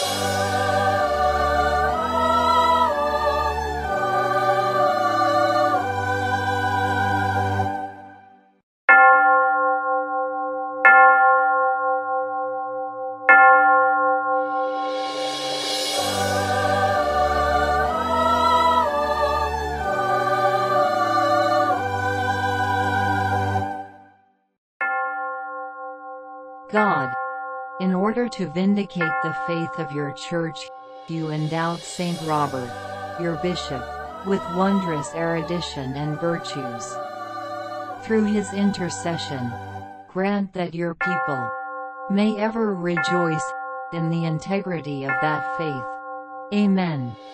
God, in order to vindicate the faith of your Church, you endowed Saint Robert, your bishop, with wondrous erudition and virtues. Through his intercession, grant that your people may ever rejoice in the integrity of that faith. Amen.